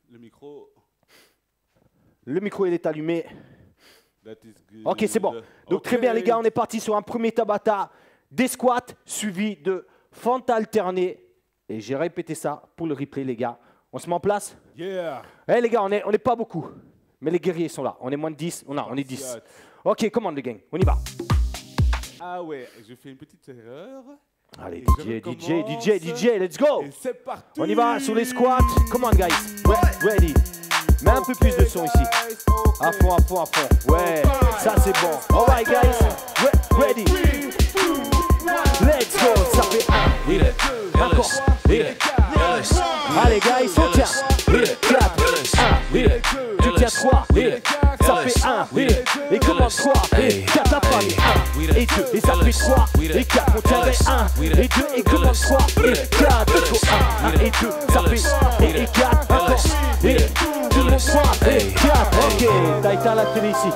Le micro. Le micro, il est allumé. Ok, c'est bon. Donc très bien les gars, on est parti sur un premier Tabata, des squats suivi de fente alternée. Et j'ai répété ça pour le replay les gars. On se met en place? Yeah. Eh les gars, on est pas beaucoup. Mais les guerriers sont là. On est moins de 10. On est 10. Ok, commande les gang. On y va. Ah ouais, je fais une petite erreur. Allez, DJ, let's go. Et c'est parti. On y va sur les squats. Come on guys. Ouais, ready. Mets un peu plus de son ici. À fond. Ouais, ça c'est bon. Alright guys. Ouais, ready. Let's go. Ça fait 1. Encore. Allez guys, on tient. 4. 1. Tu tiens 3. Ça fait 1. Et commence 3. Et 4 la famille. 1 et 2. Et ça fait 3. Et 4. On tiendrait 1 et 2. Et commence 3. Et 4. Il faut 1 et 2. Ça fait et 4. Encore. Et tout le monde 3 et 4. Ok. T'as éteint la télé ici.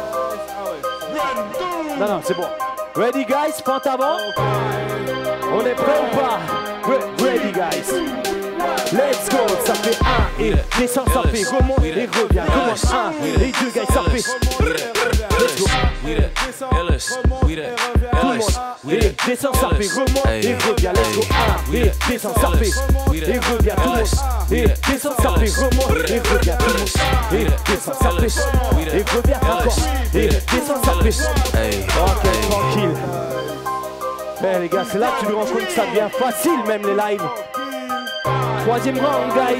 Non, c'est bon. Ready guys, pente avant. On est prêt ou pas? Ready guys. Let's go, ça fait 1 et descend, ça fait remonte et revient. Commence 1 et 2 guys, ça fait. Let's go. Tout le monde. Et descend, ça fait remonte et revient. Let's go. 1 et descend, ça fait. Et revient tout le monde. Et descend, ça fait remonte et revient tout le monde. Et descend, ça fait. Et revient encore. Et descend, ça fait. Ok, tranquille. Eh les gars, c'est là que tu nous rends compte que ça devient facile même les lives. Troisième round, guys.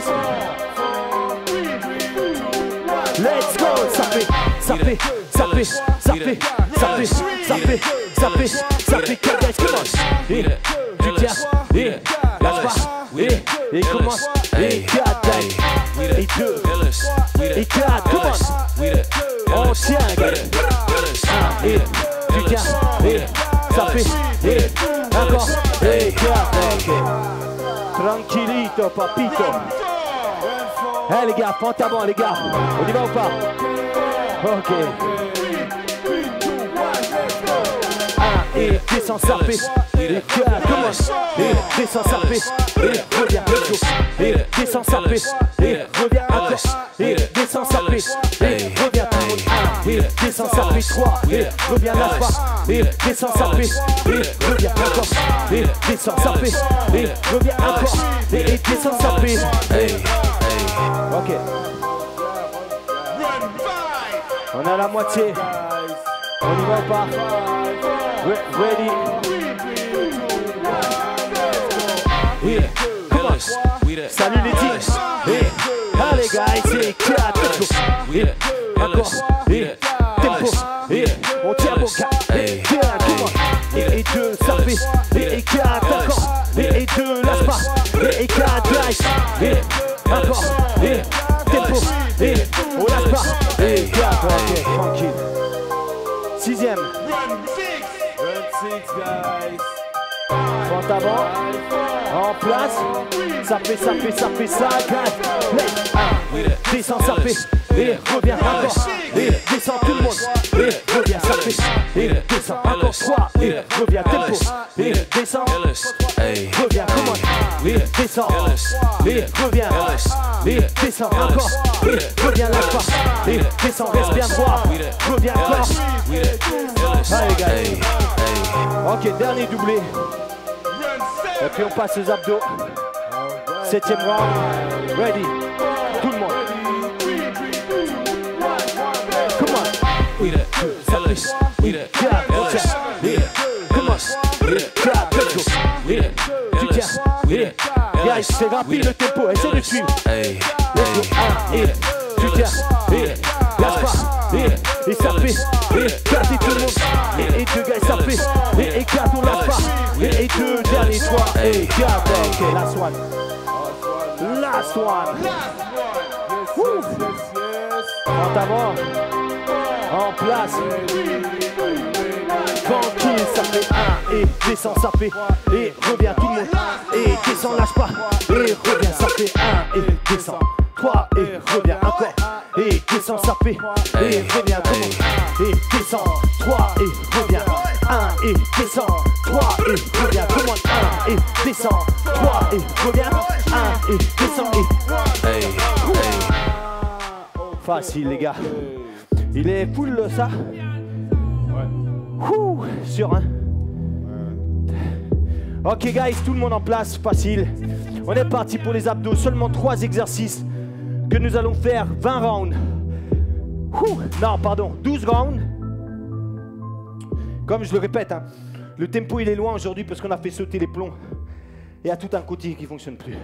Let's go. Ça fait 4 guys. Commence. Et tu tiens. Et lâche pas. Et commence. Et 4 guys. Et 2. Et 4. Commence. On tient, guys. 1 et tu tiens. Et ça fait. Et encore. Et 4. Tranquillito, papito. Eh les gars, fente avant les gars. On y va ou pas? Ok. 1 et descend, ça fait. Et 4, commence. Et descend, ça fait. Et revient, let's go. Et descend, ça fait. Et revient encore. Et descend, ça fait. Et revient tout le monde. 1 et descend, ça fait 3. Et revient, lâche pas. Et descend, ça fait. Et revient encore. Et descend, ça fait. Et revient encore. Et descend, ça fait. Ok. On a la moitié. On y va ou pas? Ready. Yeah. Commence. Salut les teams. Allez guys, c'est 4. Encore. Tempo. On tient bon cas. Et 2, ça fait. Et 4 encore. Et 2, lâche pas. Et 4 guys. Encore. Tempo. On lâche pas. Et 4. Ok, tranquille. 6ème. Run 6 guys. Fente avant. En place. Ça fait ça, guys. 1. Descend, ça fait. Et revient encore. Et descend tout le monde. Et revient, ça fait. Et descend encore 3. Et revient tempo. Et descend. Revient, comment? Et descend. Et revient. Et descend encore. Et revient, lâche pas. Et descend, reste bien droit. Revient encore. Allez guys. Ok, dernier doublé. Et puis on passe aux abdos. 7ème round. Ready. Tout le monde. Come on. Ça fait. 4. Commence. 4. Let's go. Tu tiens. Guys, c'est rapide le tempo. Essaye de suivre. Let's go. 1 et tu tiens. Lâche pas. Et ça fait. Et 4 et tout le monde. Et 2 guys, ça fait. Et 4 on lâche pas. Et 2 derniers 3. Et 4. Ok, last one. Last one. Fente avant. En place. Tranquille, ça fait 1 et descend, ça fait. Et revient tout le monde. Et descend, lâche pas. Et revient, ça fait 1 et descend. 3 et revient encore. Et descend, ça fait. Et revient tout le monde. Et descend. 3 et revient. 1 et descend. 3 et revient tout le monde. 1 et descend. 3 et revient. 1 et descend. Et Facile, les gars. Il est full, ça? Ouais. Ouh, sûr, hein? Ok, guys, tout le monde en place, facile. On est parti pour les abdos. Seulement 3 exercices que nous allons faire. 20 rounds. Ouh, non, pardon, 12 rounds. Comme je le répète, hein, le tempo, il est loin aujourd'hui parce qu'on a fait sauter les plombs. Il y a tout un côté qui ne fonctionne plus.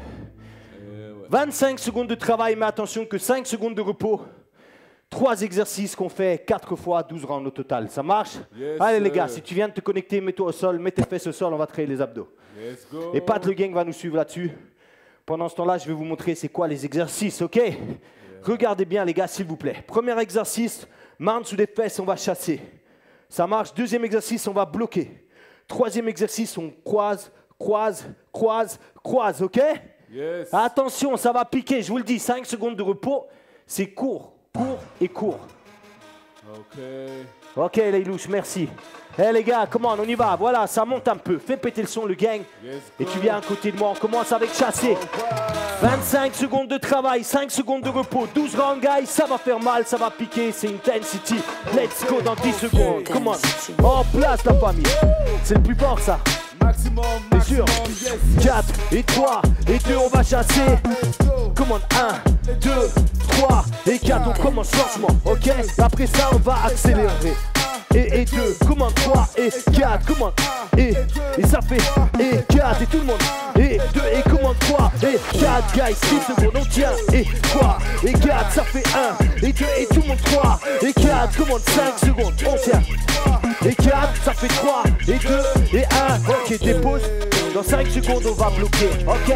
25 secondes de travail, mais attention que 5 secondes de repos. 3 exercices qu'on fait 4 fois 12 rounds au total. Ça marche? Yes, allez les gars, si tu viens de te connecter, mets-toi au sol, mets tes fesses au sol, on va créer les abdos. Let's go. Et Pat le gang va nous suivre là-dessus. Pendant ce temps-là, je vais vous montrer c'est quoi les exercices, ok? Regardez bien les gars, s'il vous plaît. Premier exercice, main sous des fesses, on va chasser. Ça marche. Deuxième exercice, on va bloquer. Troisième exercice, on croise, croise, croise, croise, ok? Yes. Attention, ça va piquer, je vous le dis, 5 secondes de repos, c'est court, court et court. Ok. Ok les louches, merci. Eh les gars, comment on y va, voilà, ça monte un peu. Fais péter le son, le gang. Et tu viens à côté de moi, on commence avec chasser. 25 secondes de travail, 5 secondes de repos, 12 rounds, guys, ça va faire mal, ça va piquer, c'est intensity. Let's go dans 10 secondes, comment? En place la famille, c'est le plus fort ça. Maximum, T'es sûr? yes. 4 et 3 et 2, on va chasser. Commande 1, 2, 3 et 4, on commence lentement, ok? Après ça, on va accélérer. Et 2, commande 3 et 4, commande et ça fait et 4 et tout le monde. Et 2 et commande 3 et 4, guys, 6 secondes, on tient. Et 3 et 4, ça fait 1 et 2 et tout le monde 3 et 4, commande 5 secondes, on tient. Et 4, ça fait 3 et 2 et 1, ok, dépose. Dans 5 secondes, on va bloquer, ok?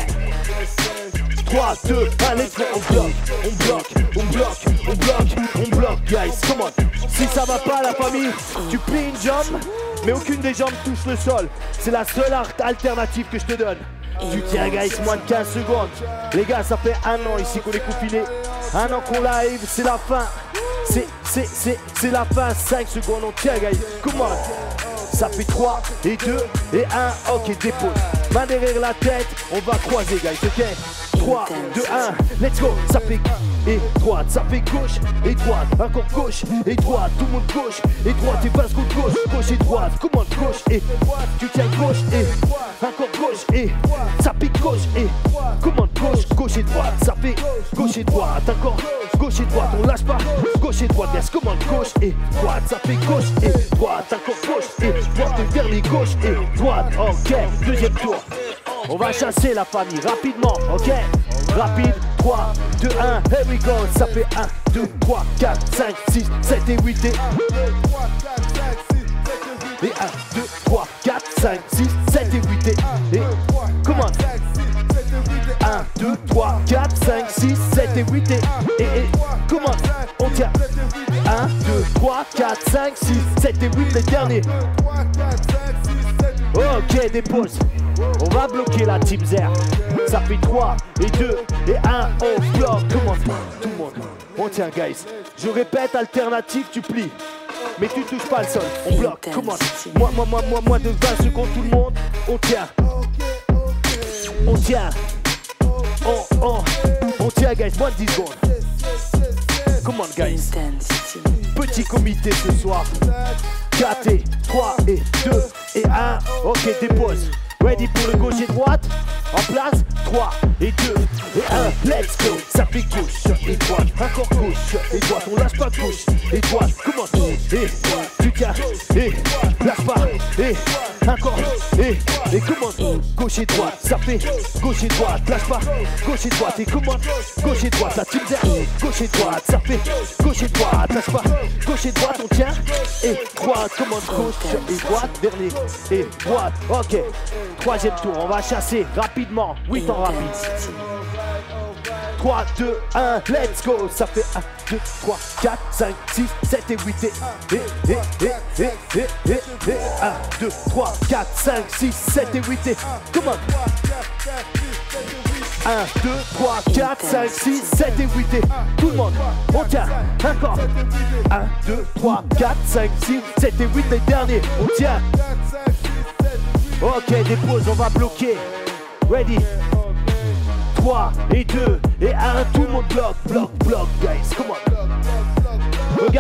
3, 2, 1, let's go, on bloque, on bloque, on bloque, on bloque, on bloque, guys, come on. Si ça va pas la famille, tu plies une jambe, mais aucune des jambes touche le sol. C'est la seule alternative que je te donne. Tu tiens, guys, moins de 15 secondes. Les gars, ça fait 1 an ici qu'on est confinés. 1 an qu'on live, c'est la fin. C'est la fin, 5 secondes, on tient, guys, comment? Ça fait 3 et 2 et 1, ok, dépose. Main derrière la tête, on va croiser, guys, ok? 3, 2, 1, let's go, ça fait et droite, ça fait gauche et droite, encore gauche et droite, tout le monde gauche et droite et passe contre gauche, gauche et droite, commande gauche et tu tiens gauche et encore gauche et ça pique gauche et commande gauche, gauche et droite, ça fait gauche et droite, encore gauche et droite, on lâche pas, gauche et droite, yes, commande gauche et droite, ça fait gauche et droite, encore gauche et droite, et vers les gauche et droite, ok, deuxième tour. On va chasser la famille rapidement, ok? Rapide, 3, 2, 1, here we go. Ça fait 1, 2, 3, 4, 5, 6, 7 et 8 et 1, 2, 3, 4, 5, 6, 7 et 8 et comment? 1, 2, 3, 4, 5, 6, 7 et 8 et comment? On tient 1, 2, 3, 4, 5, 6, 7 et 8 les derniers. Ok, dépose. On va bloquer la team Zer. Ça fait 3 et 2 et 1, on bloque. Comment? Tout le monde. On tient, guys. Je répète, alternative, tu plies. Mais tu touches pas le sol. On bloque. Comment? Moins de 20 secondes, tout le monde. On tient. On tient. On tient, guys. Moins de 10 secondes. Comment, guys? Petit comité ce soir. 4 et 3 et 2 et 1. Ok, dépose. Ready pour le gauche et droite. En place, 3 et 2 et 1. Let's go. Ça fait gauche et droite. Encore gauche et droite. On lâche pas gauche et droite. Comment? Et tu tiens. Et lâche pas. Et encore. Et comment? Gauche et droite. Ça fait gauche et droite. Lâche pas. Gauche et droite. Et comment? Gauche et droite. La team Zer. Gauche et droite. Ça fait gauche et droite. Lâche pas. Gauche et droite. On tient. Et droite. Comment? Gauche et droite. Dernier. Et droite. Ok. Troisième tour, on va chasser rapidement, 8 en rapide. 3, 2, 1, let's go. Ça fait 1, 2, 3, 4, 5, 6, 7 et 8 et 1, 2, 3, 4, 5, 6, 7 et 8 et comment? 1, 2, 3, 4, 5, 6, 7 et 8 et tout le monde, on tient, encore 1, 2, 3, 4, 5, 6, 7 et 8 les derniers, on tient. Ok, dépose, on va bloquer. Ready. 3 et 2 et 1, tout le monde bloque, guys, come on.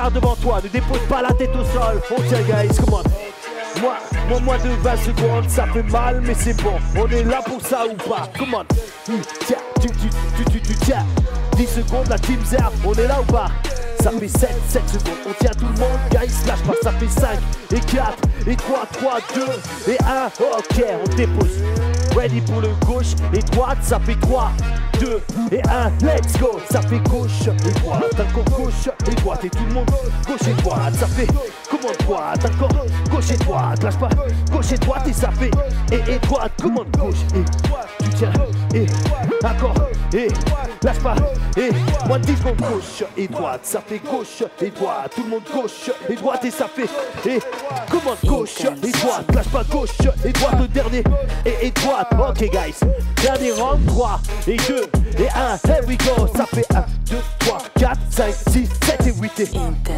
regarde devant toi, ne dépose pas la tête au sol. On tient guys, come on. Moins de 20 secondes, ça fait mal, mais c'est bon. On est là pour ça ou pas? Come on. Tiens, tu tiens. 10 secondes, la team Zer, on est là ou pas? Ça fait 7 secondes, on tient tout le monde, guys, lâche pas, ça fait 5 et 4 et 3, 2 et 1, ok, on dépose. Ready pour le gauche et droite, ça fait 3, 2 et 1, let's go. Ça fait gauche et droite, encore gauche et droite et tout le monde gauche et droite. Ça fait comment droite, encore gauche et droite, lâche pas, gauche et droite et ça fait et droite, comment gauche et droite, tu tiens et encore et lâche pas et moins de 10 secondes gauche et droite, ça fait gauche et droite, tout le monde gauche et droite et ça fait et comment gauche et droite, lâche pas gauche et droite, le dernier et droite. Ok guys, dernier round, 3 et 2 et 1, here we go. Ça fait 1, 2, 3, 4, 5, 6, 7 et 8 et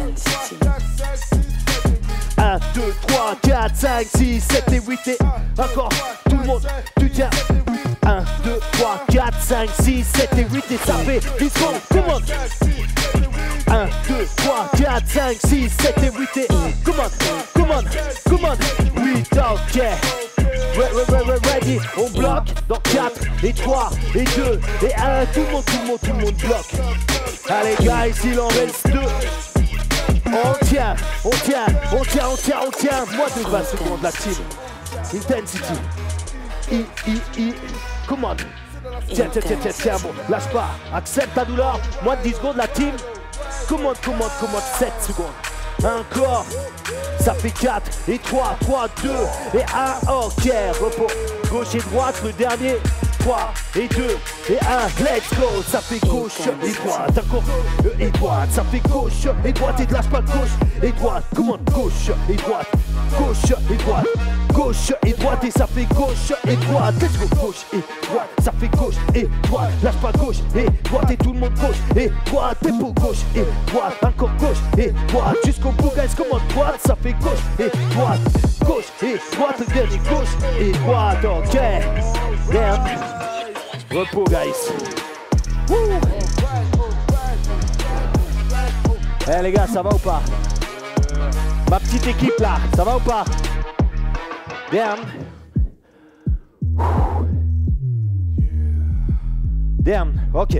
1, 2, 3, 4, 5, 6, 7 et 8 et encore, tout le monde, tu tiens 1, 2, 3, 4, 5, 6, 7 et 8 et ça fait 10 secondes, tout le monde 1, 2, 3, 4, 5, 6, 7 et 8 et come on 8, ok. Ready, on bloque dans 4 et 3 et 2 et 1, tout le monde bloque. Allez guys, il en reste 2. On tient. Moi de 20 secondes la team. Intensity. Come on. Tiens, bon, lâche pas. Accepte ta douleur. Moins de 10 secondes la team. Come on, 7 secondes. Encore, ça fait 4 et 3, 2 et 1, ok, repos, gauche et droite, le dernier, 3 et 2 et 1, let's go, ça fait gauche et droite, encore et droite, ça fait gauche et droite, et lâche pas gauche et droite, comment gauche et droite, gauche et droite, et ça fait gauche et droite, let's go, gauche et droite, ça fait gauche et droite, lâche pas gauche et droite, et tout le monde gauche et droite, tempo gauche et droite, encore gauche et droite, jusqu'au bout guys, comment droite, ça fait gauche et droite, le dernier gauche et droite, ok, damn, repos guys, wouh. Eh les gars, ça va ou pas? Ma petite équipe là, ça va ou pas? Damn. Damn, ok.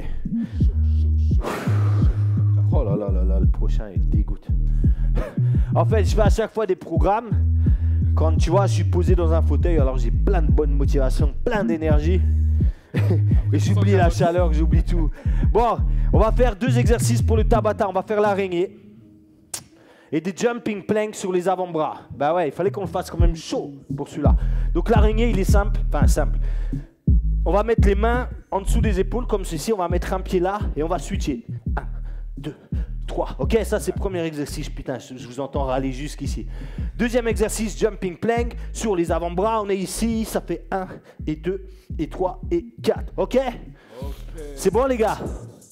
Oh là là là là, le prochain il dégoûte. En fait, je fais à chaque fois des programmes. Quand tu vois, je suis posé dans un fauteuil, alors j'ai plein de bonne motivation, plein d'énergie. Et j'oublie la chaleur, j'oublie tout. Bon, on va faire 2 exercices pour le Tabata. On va faire l'araignée et des jumping planks sur les avant-bras. Bah ouais, il fallait qu'on le fasse quand même chaud pour celui-là. Donc l'araignée, il est simple. Enfin, simple. On va mettre les mains en dessous des épaules comme ceci. On va mettre un pied là et on va switcher. 1, 2, 3. Ok, ça c'est le premier exercice. Putain, je vous entends râler jusqu'ici. Deuxième exercice, jumping plank sur les avant-bras. On est ici, ça fait 1 et 2 et 3 et 4. Ok, c'est bon les gars?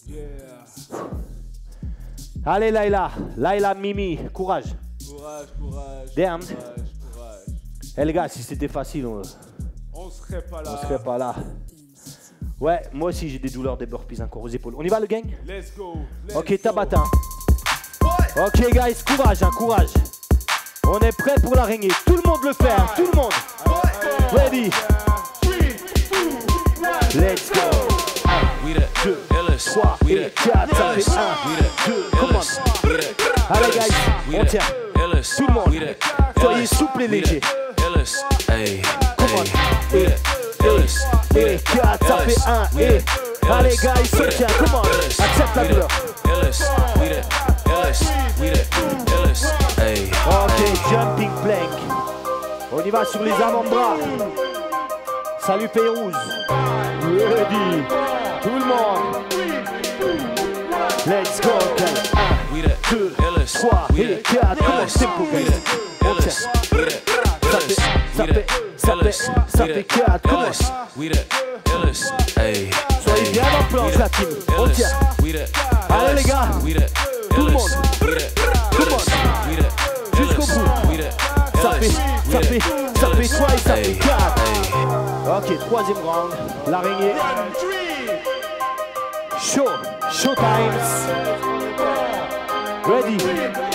Allez Laila, Mimi, courage. Damn. Eh les gars, si c'était facile, on serait pas là. Ouais, moi aussi j'ai des douleurs, des burpees encore aux épaules. On y va le gang? Let's go. Ok, Tabata. Ok guys, courage. On est prêt pour l'araignée. Tout le monde le fait, hein, tout le monde. Ready. Let's go. 1, 2, 3 et 4, ça fait 1, 2, comment? Allez guys, on tient. Tout le monde, soyez souple et léger. Comment? Et 4, ça fait 1 et... Allez guys, on tient, comment? Accepte la douleur. Ok, jumping plank. On y va sur les avant-bras. Salut Férouz. Ready. Tout le monde. Let's go. 1, 2, 3 et 4. Comment tempo guys? On tient. Ça fait 4. Comment? Soyez bien en planche la team. On tient. Allez les gars. Tout le monde. Comment? Jusqu'au bout. Ça fait 3 et ça fait 4. Ok, troisième round. L'araignée. Show times. Ready.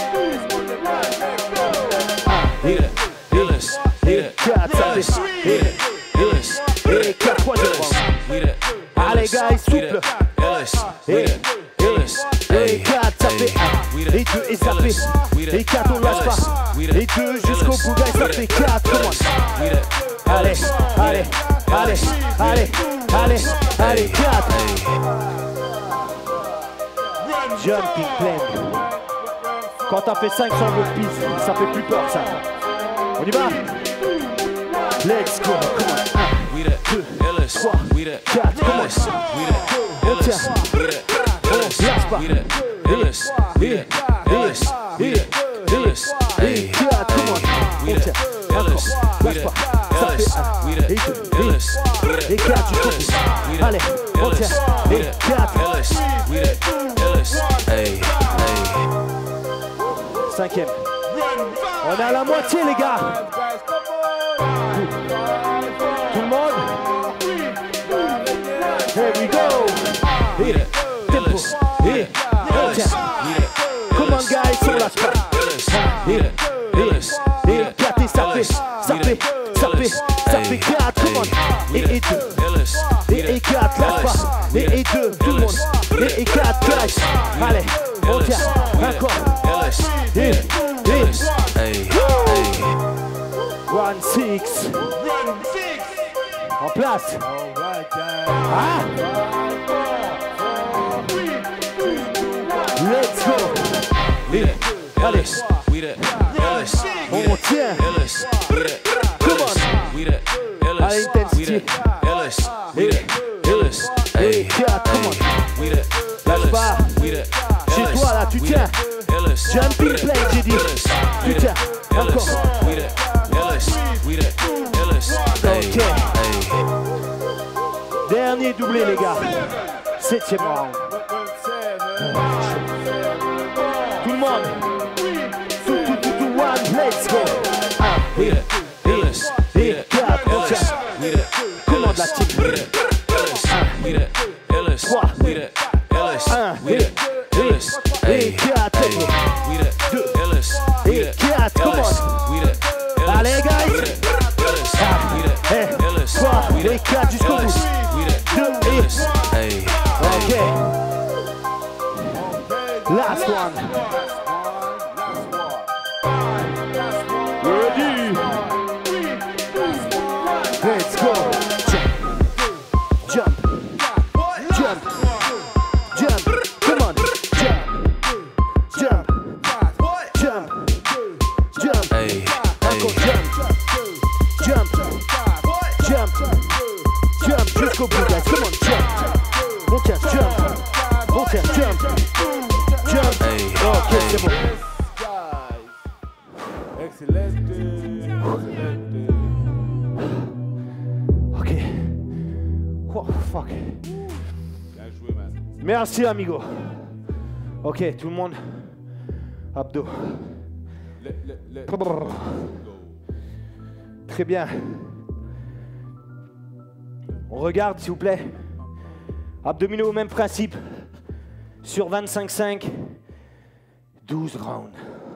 souple. Et 4, ça fait 1. Et 2, et ça fait. Et 4, on lâche pas. Et 2 jusqu'au bout, guys, ça fait 4. Comment? Allez, allez, allez, allez, allez, allez, 4. Jumping plane. Quand t'as fait 5 sur le piste, ça fait plus peur ça. On y va? Let's go. Come on. 1, 2, 3, 4. Come on. On tient. On lâche pas. Et 4. Come on. On tient. Encore. Lâche pas. Ça fait 1. Et 2. Et 4 jusqu'au bout. Allez. On tient. Et 4. 5e. On est à la moitié les gars. Tout le monde. Here we go. Et tempo. Et on tient. Come on guys, on lâche pas. Et 4 et ça fait 4. Come on. Et 2. Et 4, lâche pas. Et 2, tout le monde. Et 4, guys. Allez, on tient. Encore. Et 1-6. En place. Ah. Let's go. Allez. On tient. Come on. Allez, intensité. Et 4, come on. Lâche pas. Chez toi là, tu tiens. Jumping play, j'ai dit. Tu tiens. Encore. Ok. Dernier doublé les gars. 7e round. Tout le monde. Tout, one, let's go. 1, et 4, on tient. Commande la team. 3, 1, et 4, 2, et 4, commande. Allez guys. 3 et 4 jusqu'au bout. 2 et... Ok. Last one. Ready. Let's go. Jump. Jump. Jump. Come on. Jump. Jump. Jump. Jump. Encore jump. Jump. Jump. Jump. Jusqu'au bout, guys. Come on. Jump. On tient. Jump. On tient. Jump. Jump. Ok, c'est bon. Ok. Oh, fuck. Bien joué, man. Merci, amigo. Ok, tout le monde. Abdos. Très bien. On regarde, s'il vous plaît. Abdominaux, même principe. Sur 25-5. 12 rounds.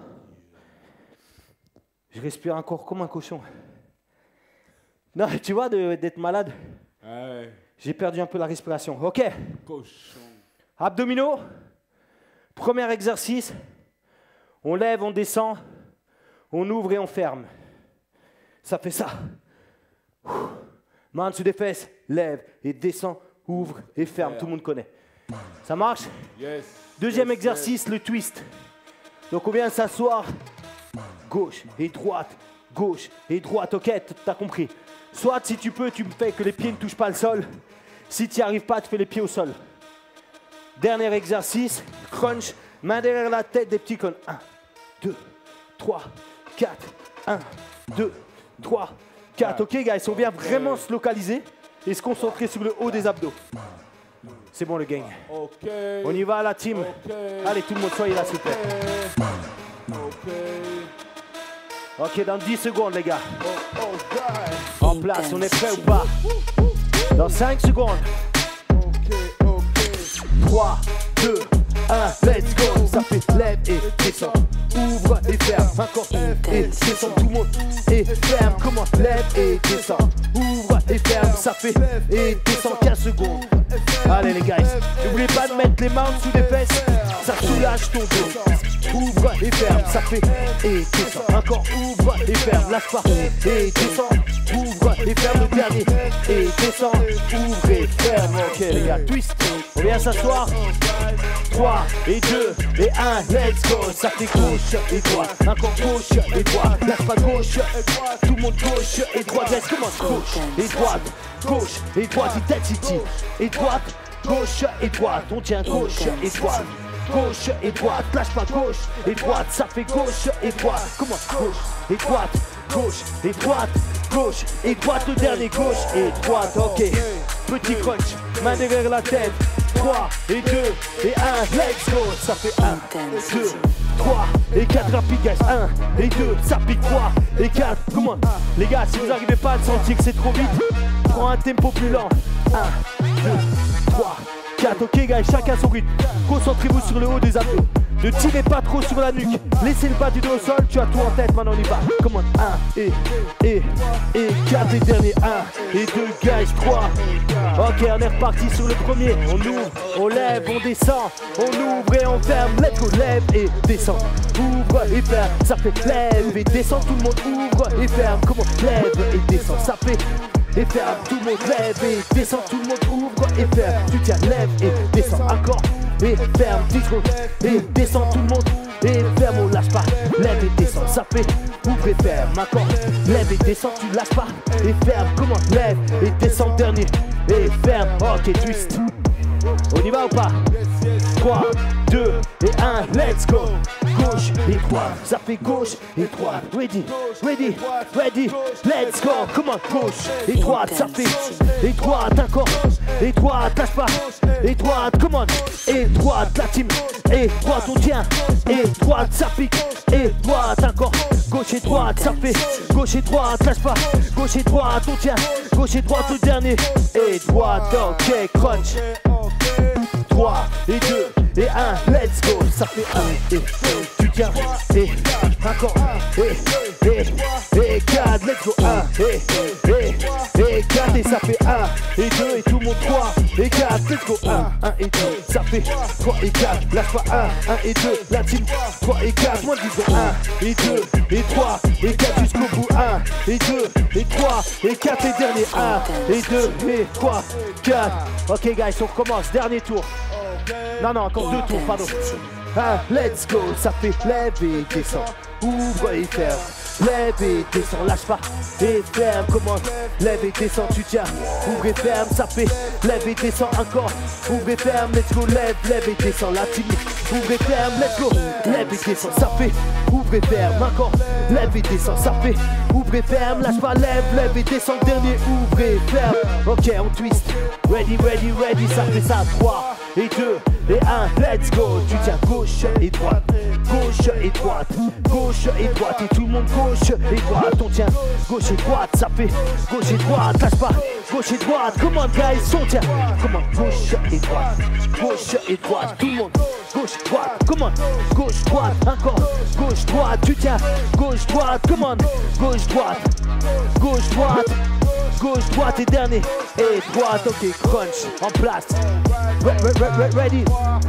Je respire encore comme un cochon. Non, tu vois, d'être malade. Ouais. J'ai perdu un peu la respiration. Ok. Cochon. Abdominaux. Premier exercice. On lève, on descend. On ouvre et on ferme. Ça fait ça. Main en dessous des fesses. Lève et descend. Ouvre et ferme. Tout le monde connaît. Ça marche? Yes. Deuxième exercice, le twist. Donc on vient s'asseoir. Gauche et droite. Gauche et droite. Ok, t'as compris. Soit si tu peux, tu me fais que les pieds ne touchent pas le sol. Si tu n'y arrives pas, tu fais les pieds au sol. Dernier exercice. Crunch. Main derrière la tête, des petits cônes. 1, 2, 3, 4. 1, 2, 3, 4. Ok, guys, on vient vraiment se localiser et se concentrer sur le haut des abdos. C'est bon, le gang. Ok. On y va, la team. Ok. Allez, tout le monde, soyez là, s'il vous plaît. Ok. Ok, dans 10 secondes, les gars. Oh, guys. En place, on est prêt ou pas? Dans 5 secondes. Ok, ok. 3, 2, 1, let's go. Ça fait lève et descend. Ouvre et ferme. Encore et descend. Tout le monde et ferme. Comment? Lève et descend. Ouvre et ferme. Ça fait et descend 15 secondes. Allez, les gars. N'oublie pas de mettre les mains sous les fesses, ça soulage ton dos. Ouvre et ferme, ça fait et descend. Encore ouvre et ferme, lâche pas et descend. Ouvre et ferme le dernier et descend. Ouvre et ferme, ok les gars, twist. On vient s'asseoir. 3 et 2 et 1, let's go. Ça fait gauche et droite, encore gauche et droite. Lâche pas gauche, tout le monde gauche et droite. Let's commence gauche et droite, gauche et droite, intensity. Et droite, gauche et droite. On tient gauche et droite. Gauche et droite, lâche pas gauche et droite, ça fait gauche et droite. Commence gauche et droite, gauche et droite, gauche et droite, le dernier gauche et droite, ok. Petit crunch, main derrière la tête. 3 et 2 et 1, let's go. Ça fait 1, 2, 3 et 4 rapide guys. 1 et 2, ça pique 3 et 4. Comment les gars, si vous n'arrivez pas à le sentir que c'est trop vite, prends un tempo plus lent. 1, 2, 3, 4, ok guys, chacun son rythme. Concentrez-vous sur le haut des abdos. Ne tirez pas trop sur la nuque. Laissez le bas du dos au sol, tu as tout en tête, maintenant on y va. Comment 1 et 4 et dernier. 1 et 2 guys, 3. Ok, on est reparti sur le premier. On ouvre, on lève, on descend. On ouvre et on ferme, let's go, lève et descend. Ouvre et ferme, ça fait lève et descend. Tout le monde ouvre et ferme. Comment lève et descend, ça fait et ferme. Tout le monde lève et descend. Tout le monde ouvre et ferme. Tu tiens, lève et descend encore. Et ferme, 10 secondes, et descend tout le monde, et ferme, on lâche pas, lève et descend, ça fait, ouvre et ferme, encore, lève et descend, tu lâches pas, et ferme, comment, lève et descend dernier, et ferme, ok, twist, on y va ou pas? 3, 2 et 1, let's go. Gauche et droite, ça fait gauche et droite. Ready, ready, ready, let's go. Comment gauche et droite, ça fait et droite encore. Et droite, lâche pas. Et droite, comment? Et droite, la team. Et droite, on tient. Et droite, ça pique. Et droite encore. Gauche et droite, ça fait gauche et droite, lâche pas. Gauche et droite, on tient. Gauche et droite, le dernier. Et droite, ok, crunch. 3 et 2 et 1, let's go. Ça fait 1 et tu tiens et encore et 4, let's go. 1 et 4 et ça fait 1 et 2 et tout le monde 3 et 4, let's go. 1 et 2, ça fait 3 et 4, lâche pas 1 et 2, la team 3 et 4, moins 10 secondes. 1 et 2 et 3 et 4 jusqu'au bout. 1 et 2 et 3 et 4 et dernier. 1 et 2 et 3, 4. Ok guys, on recommence, dernier tour. Non, encore 2 tours, pardon. Let's go, ça fait lève et descend. Ouvre et ferme. Lève et descend, lâche pas et ferme, commence, lève et descend, tu tiens, ouvre et ferme, ça fait, lève et descend encore, ouvre et ferme, let's go, lève et descend, la team, ouvre et ferme, let's go, lève et descend, ça fait, ouvre et ferme, encore, lève et descend, ça fait, ouvre et ferme, lâche pas, lève et descend, dernier, ouvre et ferme, ok, on twist, ready, ready, ready, ça fait ça, 3 et 2 et 1, let's go, tu tiens gauche et droite, gauche et droite, gauche et droite, et tout le monde gauche et droite, on tient gauche et droite, ça fait gauche et droite, lâche pas, gauche et droite, come on guys, on tient, come on, gauche et droite, tout le monde, gauche, droite, come on, gauche, droite, encore, gauche, droite, tu tiens, gauche, droite, come on, gauche, droite, gauche, droite, gauche, droite et dernier, et droite, ok, crunch, en place, ready,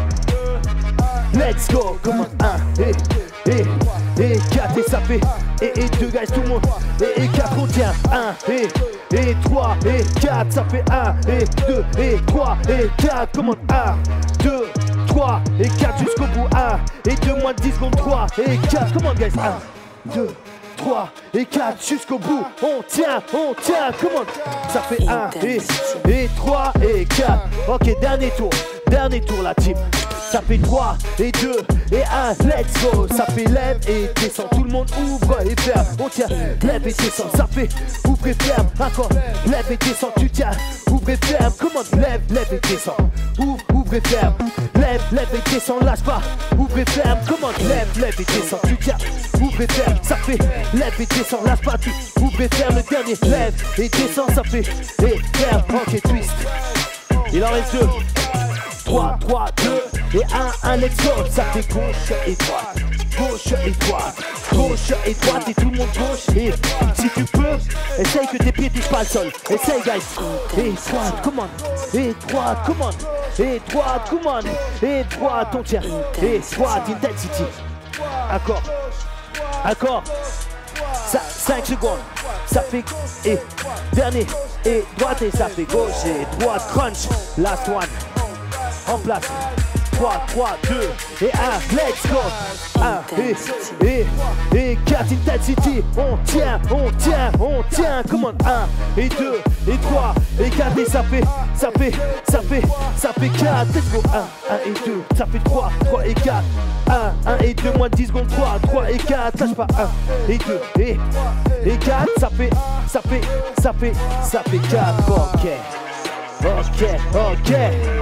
let's go, come on, 1 et 4 et ça fait et 2 guys, tout le monde et 4 on tient 1 et 3 et 4 ça fait 1 et 2 et 3 et 4 come on 1, 2, 3 et 4 jusqu'au bout 1 et 2 moins de 10 secondes 3 et 4 come on guys 1, 2, 3 et 4 jusqu'au bout, on tient, come on, ça fait 1 et 3 et 4, ok dernier tour la team. Ça fait 3 et 2 et 1, let's go. Ça fait lève et descend, tout le monde ouvre et ferme. On tient, lève et descend, ça fait ouvre et ferme. Encore, lève et descend, tu tiens, ouvre et ferme. Comment lève et descend, ouvre et ferme. Lève et descend, lâche pas, ouvre et ferme. Comment lève et descend, tu tiens, ouvre et ferme. Ça fait lève et descend, lâche pas, tu ouvre et ferme. Le dernier, lève et descend, ça fait et ferme. Ok, twist. Il en reste 2. 3, 2 et 1, let's go. Ça fait gauche et droite, gauche et droite, gauche et droite et tout le monde gauche. Et si tu peux, essaye que tes pieds touchent pas le sol. Essaye guys. Et droite, come on. Et droite, come on. et droite, come on. Et droite, on tient. Et droite, intensity. Encore. 5 secondes. Ça fait et dernier et droite et ça fait gauche et droite. Crunch. Last one. En place. 3, 2 et 1, let's go. 1 et 4 intensity. On tient, come on. 1 et 2 et 3 et 4 et ça fait 4, let's go. 1 et 2, ça fait 3 et 4. 1 et 2, moins de 10 secondes, 3 et 4, lâche pas. 1 et 2 et 4, ça fait 4, ok.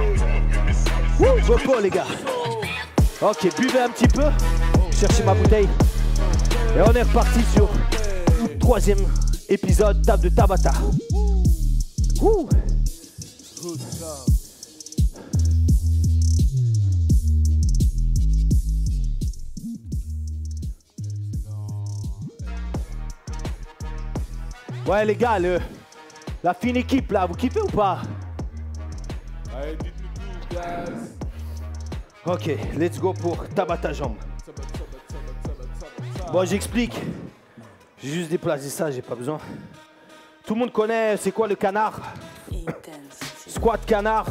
Repos les gars. Ok, buvez un petit peu. Cherchez ma bouteille. Et on est reparti sur le 3e épisode de Tabata. Ouh. Ouais les gars, la fine équipe là, vous kiffez ou pas? Allez, dites-nous tout, guys. Ok, let's go pour Tabata jambe. Bon, j'explique. J'ai juste déplacé ça, j'ai pas besoin. Tout le monde connaît, c'est quoi le canard? Squat canard.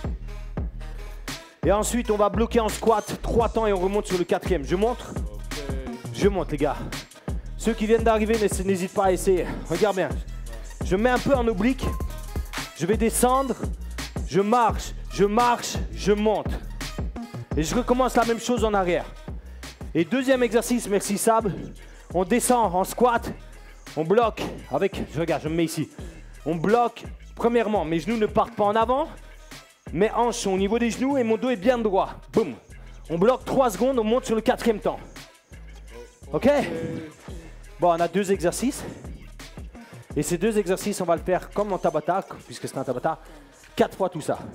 Et ensuite, on va bloquer en squat 3 temps et on remonte sur le 4e. Je montre? Je monte les gars. Ceux qui viennent d'arriver, n'hésitent pas à essayer. Regarde bien. Je mets un peu en oblique. Je vais descendre. Je marche, je monte. Et je recommence la même chose en arrière. Et deuxième exercice, merci Sab. On descend en squat. On bloque avec, regarde, je me mets ici. On bloque, premièrement, mes genoux ne partent pas en avant. Mes hanches sont au niveau des genoux et mon dos est bien droit. Boum. On bloque 3 secondes, on monte sur le 4e temps. Ok? Bon, on a 2 exercices. Et ces 2 exercices, on va le faire comme en Tabata, puisque c'est un Tabata. 4 fois tout ça.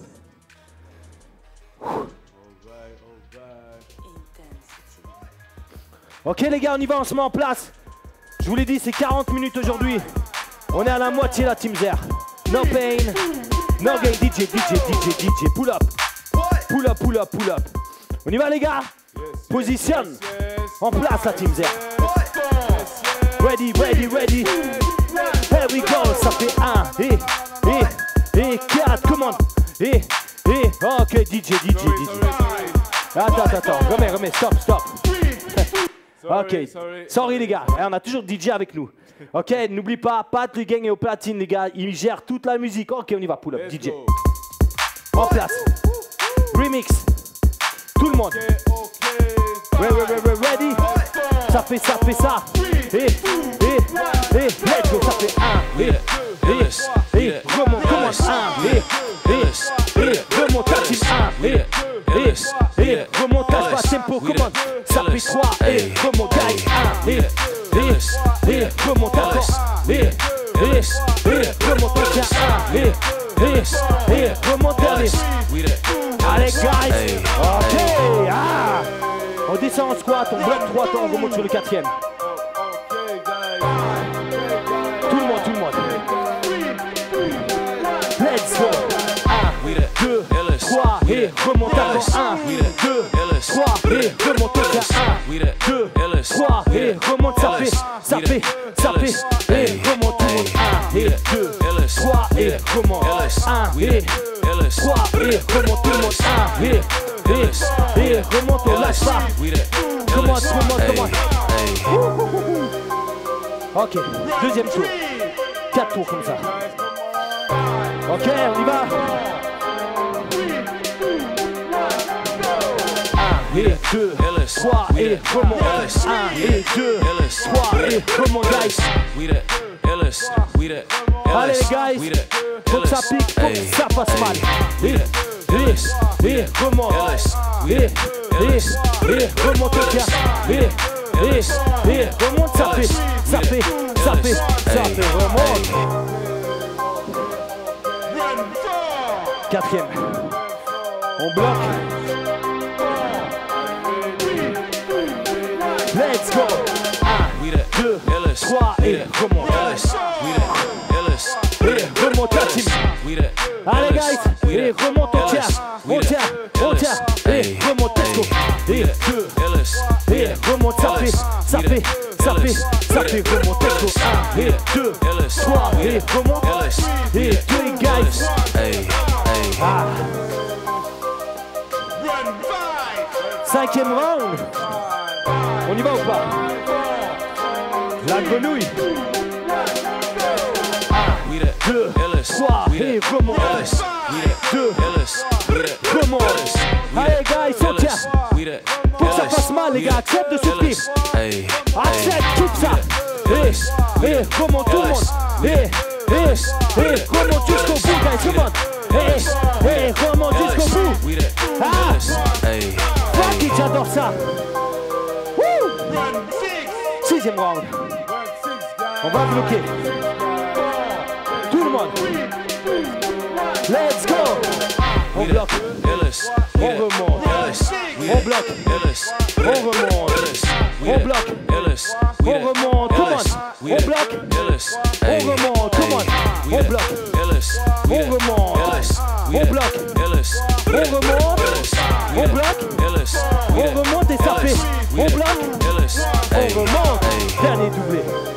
Ok les gars, on y va, on se met en place. Je vous l'ai dit, c'est 40 minutes aujourd'hui. On est à la moitié la Team Zer. No pain, no gain, DJ. Pull up. On y va les gars. Positionne. En place la Team Zer. Ready. Here we go. Ça fait 1 et 4. Come on. Ok, DJ. Attends. Remets. Stop. Ok, sorry les gars, on a toujours DJ avec nous. Ok, n'oublie pas, Pat, le gang est au platine les gars, il gère toute la musique. Ok, on y va, pull up, DJ. En place. Remix. Tout le monde. Ready. Ça fait ça. Et let's go, ça fait 1 et remonte, commence 1 et remonte, platine 1 et remonte, casse pas tempo, commande. Ça fait 3 et remonte, guys 1 et remonte encore. Et remonte, on tient 1 et remonte dernier. Allez guys, ok, on descend en squat, on bloque 3 temps, on remonte sur le 4e. Tout le monde. Let's go. 1, 2, 3 et remonte encore. 1, 2, 3 et remonte encore. 1, 2, 3 et remonte, ça fait et remonte tout le monde. 1 et 2, 3 et remonte. 1 et 3 et remonte tout le monde. 1 et remonte, on lâche pas. Commence. Ok, deuxième tour. 4 tours comme ça. Ok, on y va. 1 et 2, 3 et remonte. 1 et 2, 3 et remonte, guys. Allez guys, faut que ça pique, faut que ça passe mal. Et remonte. Et remonte au gars. Et remonte, ça fait remonte. 4e. On bloque. Let's go. 1, 2, 3 et remonte. et remonte la team. Allez guys, et remonte, on tient, et remonte, let's go. Et 2, et remonte, ça fait, remonte, let's go. 1 et 2, 3, et remonte, et 2 guys. Ah. 5e round. On y va ou pas? La grenouille. 1, 2, 3 et remonte. 2, remonte. Allez guys, on tient. Faut que ça fasse mal les gars, accepte de souffrir. Accepte, keep ça. Et remonte tout le monde. Et remonte jusqu'au bout guys, come on. Et remonte jusqu'au bout. Ah, fuck it, j'adore ça. 6e round. On va bloquer. Tout le monde. Let's go. On bloque. On remonte. On bloque. On remonte. On bloque. On remonte. Tout le monde. On bloque. On remonte. Tout le monde. On bloque. On remonte. On bloque. On remonte. On bloque. On remonte et ça fait. On bloque. On remonte. Dernier doublé.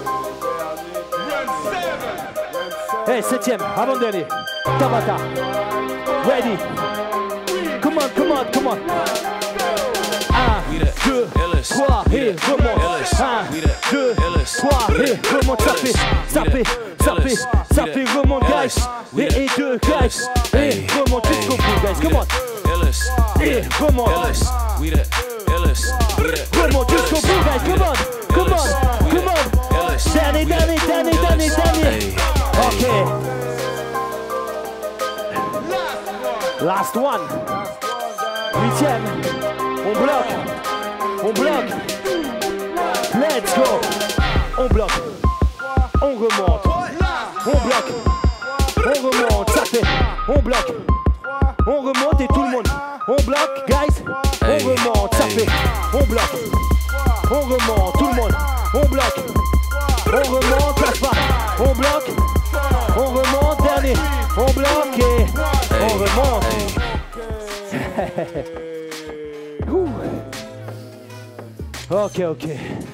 Hey, 7e, avant-dernier. Tabata. Ready. Come on, come on, come on. 1, 2, 3 et remonte. 1, 2, 3 et remonte. Ça fait remonte, guys. Et 2, guys. Et remonte jusqu'au bout, guys. Come on. Et remonte. Remonte jusqu'au bout, guys. Come on. Come on. Come on. Dernier. Ok. Last one. 8e. On bloque. Let's go. On bloque. On remonte. On bloque. On remonte. Ça fait. On bloque. On remonte et tout le monde. On bloque, guys. On remonte. Ça fait. On bloque. On remonte. Tout le monde. On bloque. On remonte. Lâche pas. On bloque. On remonte. Dernier. On bloque et on remonte. Ok.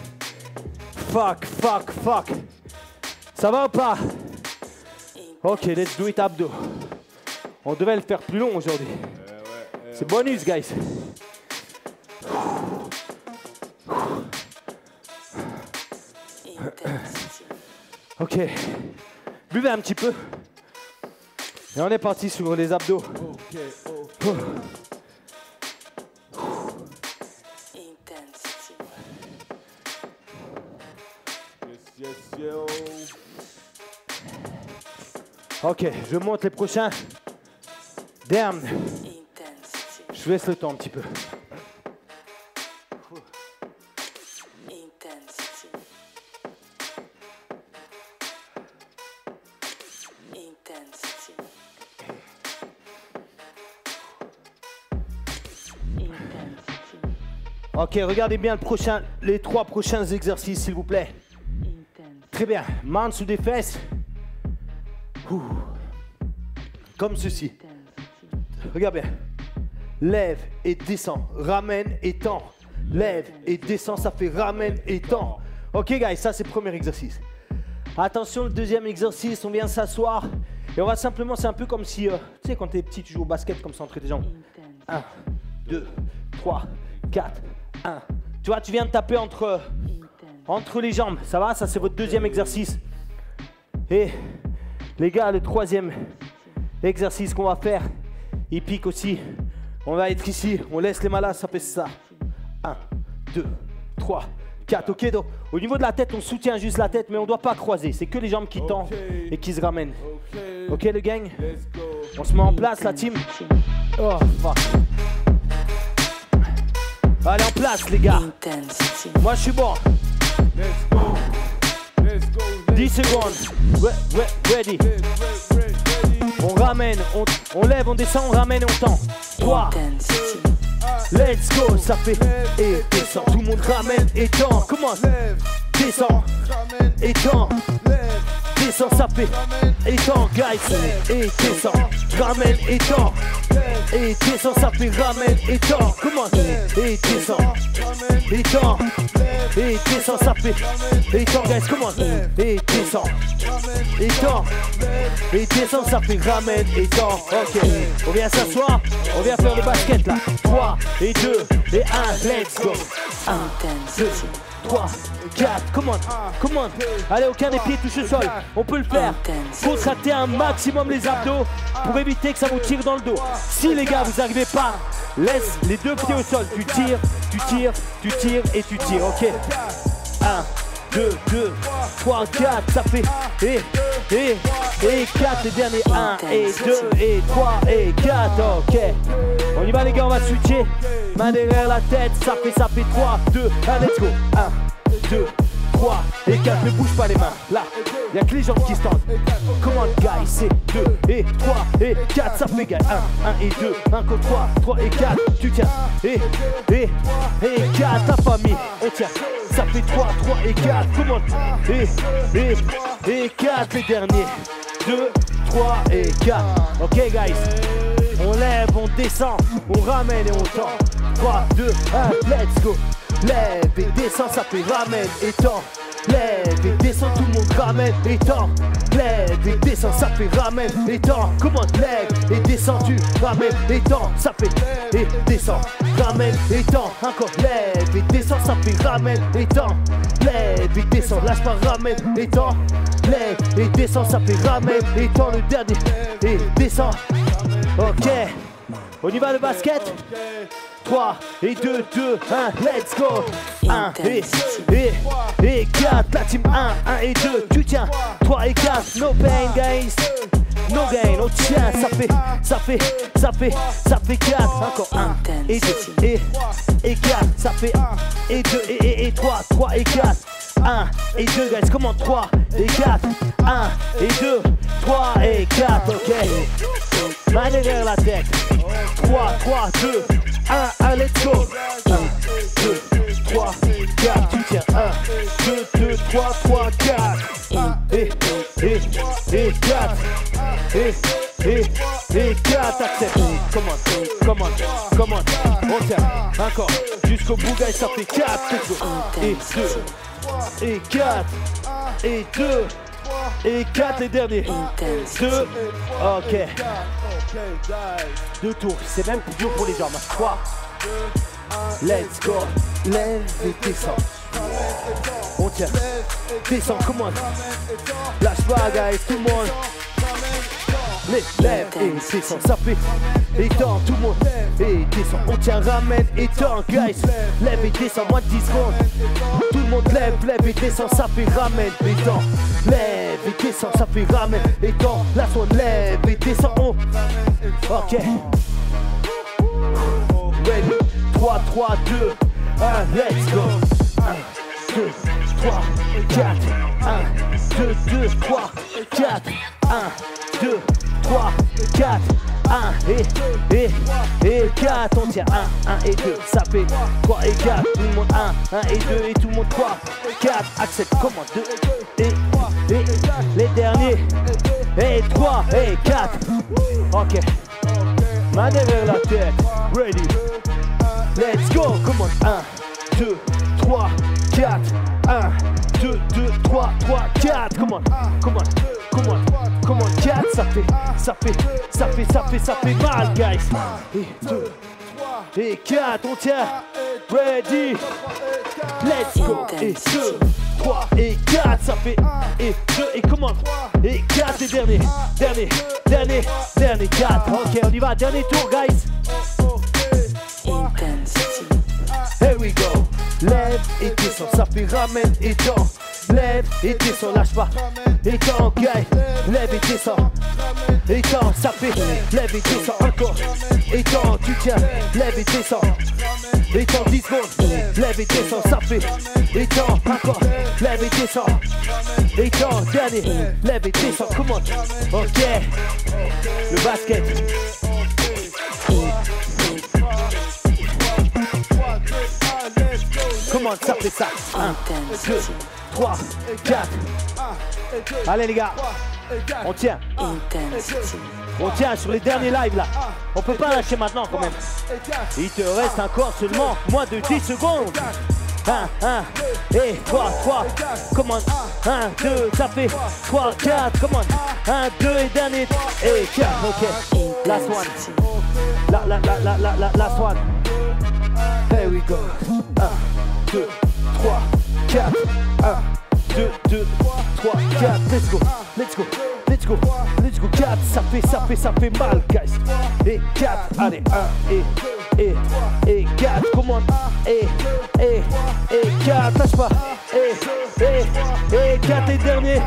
Fuck. Ça va ou pas? Ok, let's do it abdo. On devait le faire plus long aujourd'hui. C'est bonus, guys. Ok. Buvez un petit peu. Et on est parti sur les abdos. Ok, je monte les prochains. Damn. Je laisse le temps un petit peu. Ok, regardez bien les 3 prochains exercices, s'il vous plaît. Très bien. Main sous des fesses. Comme ceci. Regarde bien. Lève et descend. Ramène et tend. Lève et descend, ça fait ramène et tend. Ok, guys, ça c'est le premier exercice. Attention, le deuxième exercice, on vient s'asseoir. Et on va simplement, c'est un peu comme si, tu sais, quand t'es petit, tu joues au basket comme ça entre tes jambes. 1, 2, 3, 4, 1. Tu vois, tu viens de taper entre les jambes. Ça va, ça c'est votre deuxième exercice. Et les gars, le troisième exercice qu'on va faire, il pique aussi. On va être ici, on laisse les mains là, ça fait ça. 1, 2, 3, 4. Ok, donc au niveau de la tête, on soutient juste la tête, mais on ne doit pas croiser. C'est que les jambes qui tendent et qui se ramènent. Ok, le gang? On se met en place, la team. Oh, fuck. Allez, en place, les gars. Moi, je suis bon. 10 secondes. Ready. On ramène, on lève, on descend, on ramène et on tend. 3. Let's go, ça fait et descend. Tout le monde ramène et tend. Comment? Descend et tend. descend, ça fait étend, guys, et descend, ramène, étend, et descend, ça fait ramène, étend, comment, et descend, étend, et descend, ça fait étend, guys, comment, et descend, étend, et descend, ça fait ramène, étend, ok, on vient s'asseoir, on vient faire le basket là, 3 et 2 et 1, let's go, 1, 2, 3, 4, commande, allez, aucun des pieds touche le sol, on peut le faire, contractez un maximum les abdos pour éviter que ça vous tire dans le dos. Si les gars vous n'arrivez pas, laisse les 2 pieds au sol, tu tires et tu tires, ok. 1, 2, 3, 4, ça fait et 4, les derniers 1 et 2 et 3 et 4, ok. On y va les gars, on va switcher, main derrière la tête, ça fait 3, 2, 1, let's go. 1, 2, 3 et 4, ne bouge pas les mains, là, y'a que les jambes qui se tendent. Comment guys, c'est 2 et 3 et 4, ça fait guys, 1 et 2, 1 contre 3 et 4, tu tiens, et 4, ta famille, on tient, ça fait 3 et 4, comment, et 4, les derniers, 2, 3 et 4, ok guys, on lève, on descend, on ramène et on tend, 3, 2, 1, let's go. Lève et descend, ça fait ramène et tend. Lève et descend, tout le monde ramène et tend. Lève et descend, ça fait ramène et tend. Comment lève et descend, tu ramènes et tend. Ça fait et descend, ramène et tend. Encore lève et descend, ça fait ramène et tend. Lève et descend, lâche pas, ramène et tend. Lève et descend, ça fait ramène et tend. Le dernier et descend. Ok, on y va le basket. 3 et 2, 1, let's go. 1 et 4, la team 1 et 2, tu tiens. 3 et 4, no pain guys, no gain, on tient, ça fait 4, encore 1 et 2 et 4, ça fait 1 et 2 et 3 et 4, 1 et 2 guys, comment 3 et 4, 1 et 2, 3 et 4, ok. Main derrière la tête, 3, 2, 1, let's go. 1, 2, 3, 4, tu tiens. 1, 2, 3, 4. Et 4. Et 4, accepte. Comment. On tient. Encore. Jusqu'au bout, guys, ça fait 4. Et 2. Et 4. Et 2. Et 4 les derniers. 2. Ok. 2 tours. C'est même plus dur pour les jambes. 3. Let's go. Lève et descends. On tient. Descends, comment? Lâche pas, guys, tout le monde. Lève et descends, ça fait étend, tout le monde. Et descend, on tient, ramène, étend, guys. Lève et descend, moins de 10 secondes. Tout le monde lève et descend, ça fait ramène, étend. Lève et descend, ça fait ramène, étend. La zone lève et descend, on. Ok. Ready. 3, 2, 1, let's go. 1, 2, 3, 4. 1, 2, 3, 4. 1, 2, 3, 4. 1 et 4. On tient 1 et 2. Ça fait 3 et 4. Tout le monde 1 et 2 et tout le monde 3, 4. Accepte comment 2 et les derniers. Et 3 et 4. Ok. Main derrière la tête. Ready. Let's go. Come on. 1, 2, 3, 4. 1, 2, 3, 4. Come on. 4, ça fait mal, guys. Et 2, et 4, on tient. Ready. Let's go. Et 2, 3 et 4, ça fait 1 et 2 et comment? Et 4 les derniers 4. Ok, on y va, dernier tour, guys. Here we go. Lève et descend, ça fait ramène et tend. Lève et descend, lâche pas. Et tend, guys. Lève et descend. Et tend, ça fait. Lève et descend encore. Et tend, tu tiens. Lève et descend. Et tend 10 secondes. Lève et descend, ça fait. Et tend, encore. Lève et descend. Et tend, dernier. Lève et descend, comment? Ok. Le basket. Comment ça fait ça? 1, 2, 3, 4. Allez les gars, on tient. On tient sur les derniers lives là. On peut pas lâcher maintenant quand même. Il te reste encore seulement moins de 10 secondes. 1, et 3, come on. 1, 2, ça fait 3, 4, come on. 1, 2 et dernier. Et 4, ok. Last one. Last one. Here we go. 1, 2, 3, 4. 1, 2, 3, 4. Let's go. Let's go. Let's go, let's go, 4, ça fait mal, guys. Et 4, allez, 1, et 4, come on. Et 4, lâche pas. Et 4 et dernier.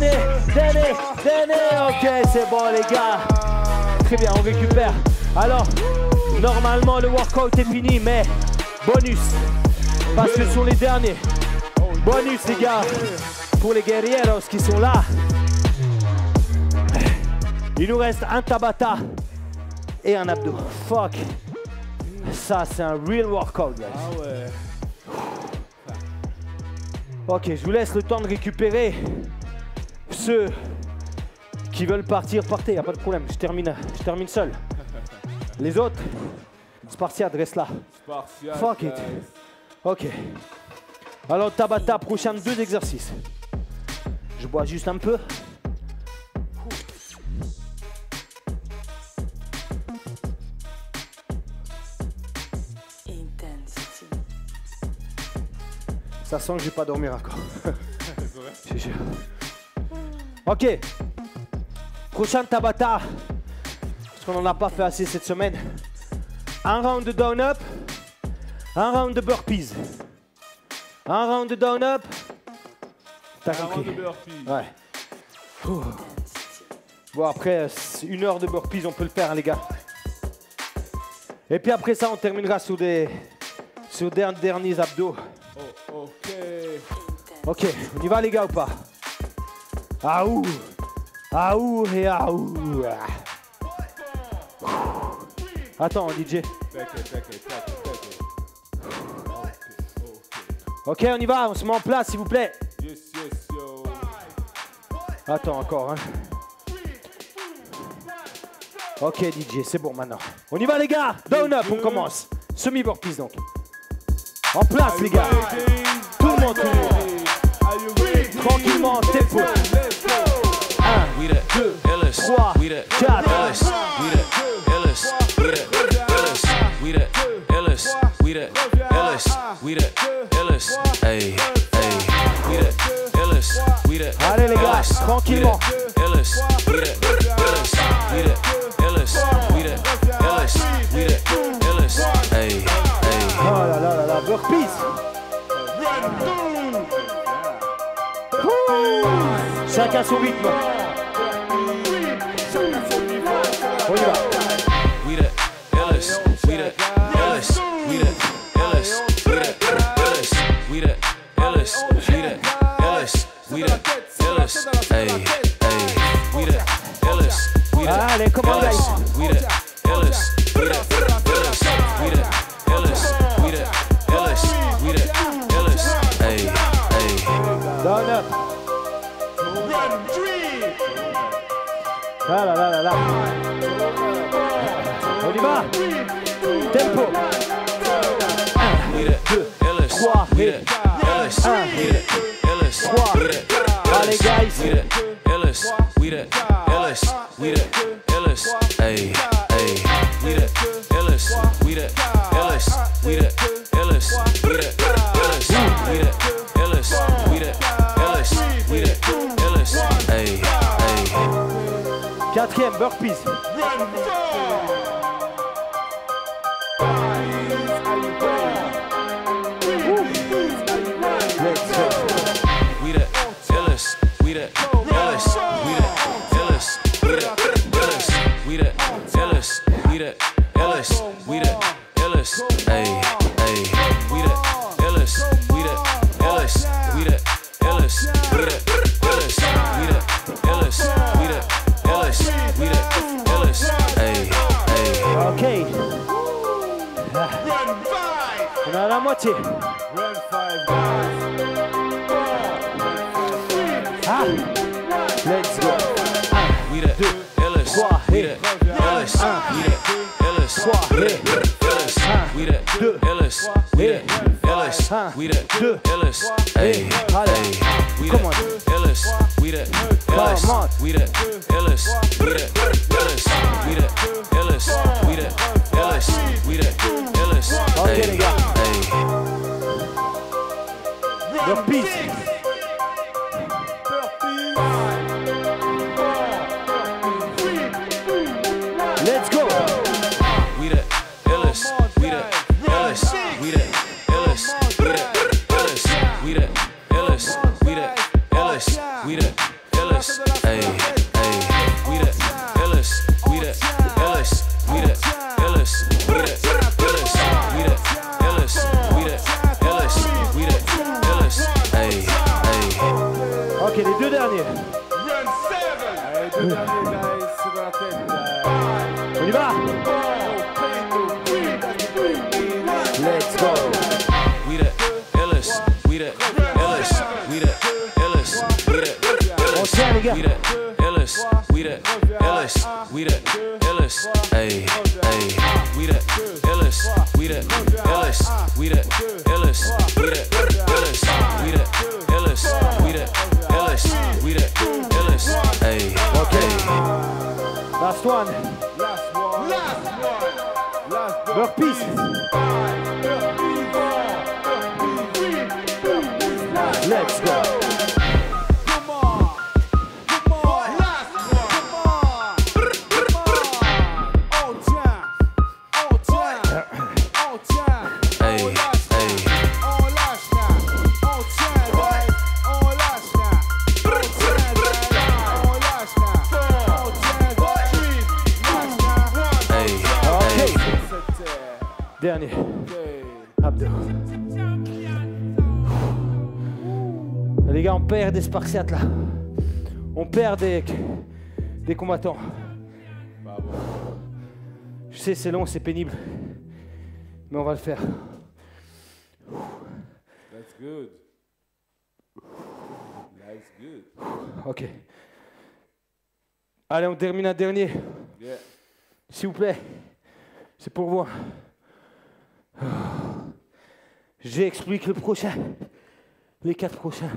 Ok, c'est bon, les gars. Très bien, on récupère. Alors, normalement, le workout est fini, mais bonus. Parce que sur les derniers, bonus, les gars, pour les guerrieros qui sont là. Il nous reste un Tabata et un abdo. Fuck. Ça, c'est un real workout, guys. Ah ouais. Ok, je vous laisse le temps de récupérer. Ceux qui veulent partir, partez, y a pas de problème. Je termine seul. Les autres, Spartiate, reste là. Spartiate, fuck it. Ok. Alors, Tabata, prochain 2 exercices. Je bois juste un peu. Ça sent que je vais pas dormir encore. C'est sûr. Ok. Prochain Tabata. Parce qu'on n'en a pas fait assez cette semaine. Un round de down up. Un round de burpees. Un round de down up. T'as compris? Un round de burpees. Ouais. Ouh. Bon, après, 1 heure de burpees, on peut le faire, hein, les gars. Et puis après ça, on terminera sur des derniers abdos. Ok, on y va les gars ou pas? Aouh! Aouh et aouh! Attends, DJ. Ok, on y va, on se met en place s'il vous plaît. Yes, yo. Attends encore, hein. Ok DJ, c'est bon maintenant. On y va les gars, down up, on commence. Semi-burpees donc. En place les gars. Tout le monde. Tranquillement, tempo. 1, 2, 3, 4. Allez les gars, tranquillement. Oh là là là là, burpees. Chacun son rythme. On y va. Allez, comment guys? Down up. Là là là là là. On y va. Tempo. 1, 2, 3 et 1, 3. Allez guys. Quatrième burpees. Ok. On est à la moitié. Ah. we the illest, we the illest, we the illest, we the illest, we the illest, we the illest, we the illest, hey, hey, we the illest, we the illest, we the illest, we the illest, we the illest, we the illest, we the illest, Ok les gars. hey. Leur piste. Let's go. We the illest, we the illest, we the illest, we the illest, we the illest, we the illest, we the illest, hey, hey, we the illest, we the illest, we the illest, we the illest, we the illest, we the illest, we the illest, hey, hey. Ok, les deux derniers. Allez, deux derniers, guys. C'est dans la tête. On y va. Let's go. We the illest, we the illest, we the illest, we the On tient les gars. we the illest, we the illest, we the illest, hey, hey, we the illest, we the illest, we the illest, we the illest, we the illest, we the illest, we the illest, hey, okay. Last one. Last one. Leur piste. Let's go. Come on. Come on. Last one. Come on. Come on. On tient. On tient. On tient. Hey, On lâche. hey. On lâche now. On tient, guys. On lâche now. On tient, guys. On lâche now. On tient, guys. Lâche now. Hey, Ok. hey. C'était. Dernier. Ok. Abdo. Les gars, on perd des Spartiates là. On perd des combattants. Bravo. Je sais, c'est long, c'est pénible. Mais on va le faire. That's good. That's good. Ok. Allez, on termine un dernier. Yeah. S'il vous plaît. C'est pour vous. J'explique le prochain. Les 4 prochains.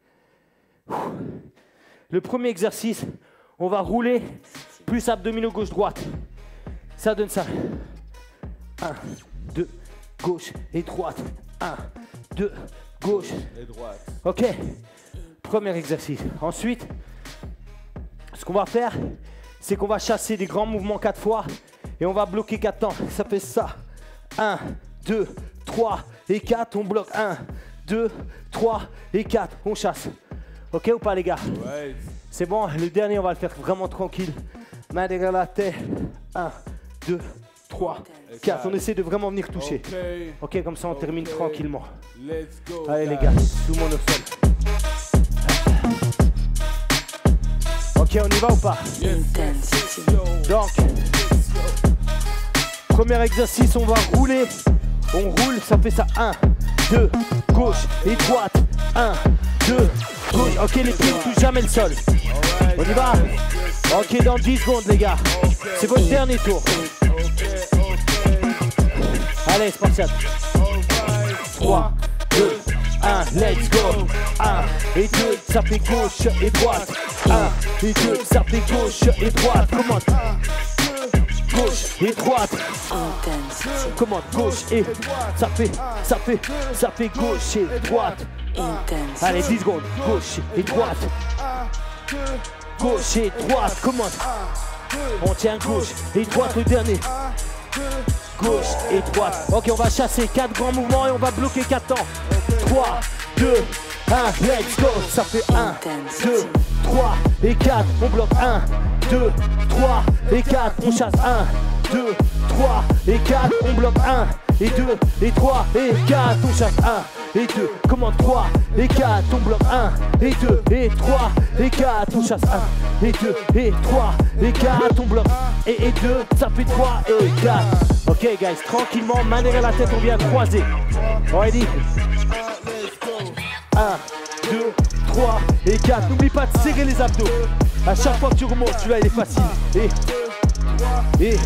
Le premier exercice, on va rouler plus abdominaux gauche-droite. Ça donne ça. 1, 2, gauche et droite. 1, 2, gauche. Et droite. Ok. Premier exercice. Ensuite, ce qu'on va faire, c'est qu'on va chasser des grands mouvements 4 fois et on va bloquer 4 temps. Ça fait ça. 1, 2, 3 et 4. On bloque 1, 2, 3 et 4. On chasse. Ok ou pas les gars? Ouais. C'est bon. Le dernier, on va le faire vraiment tranquille. Main derrière la tête. 1, 2, 3, 4. On essaie de vraiment venir toucher. Ok. Ok, comme ça on termine tranquillement. Let's go. Allez les guys. gars, tout le monde au sol. Ok, on y va ou pas? Donc, premier exercice, on va rouler. On roule, ça fait ça. 1, 2, gauche et droite. 1, 2, gauche. Ok, les pieds ne touchent jamais le sol. On y va? Ok, dans 10 secondes les gars. C'est votre dernier tour. Allez, Spartiate. 3, 2, 1, let's go. 1 et 2, ça fait gauche et droite. 1 et 2, ça fait gauche et droite. Comment? Gauche et droite. Comment? Gauche et ça fait gauche et droite. Allez, 10 secondes. Gauche et droite. Gauche et droite. Comment? On tient gauche et droite le dernier. Gauche et droite. Ok, on va chasser 4 grands mouvements et on va bloquer 4 temps. 3, 2, 1, let's go. Ça fait 1, 2, 3 et 4. On bloque 1, 2, 3 et 4. On chasse 1, 2, 3 et 4. On bloque 1 et 2 et 3 et 4. On chasse 1 et 2. Comment? 3 et 4. On bloque 1 et 2 et 3 et 4. On chasse 1 et 2 et 3 et 4. On bloque et 2. Ça fait 3 et 4. Ok guys, tranquillement, main derrière la tête, on vient croiser. Ready? 1, 2, 3 et 4. N'oublie pas de serrer les abdos. À chaque fois que tu remontes, celui-là il est facile. Et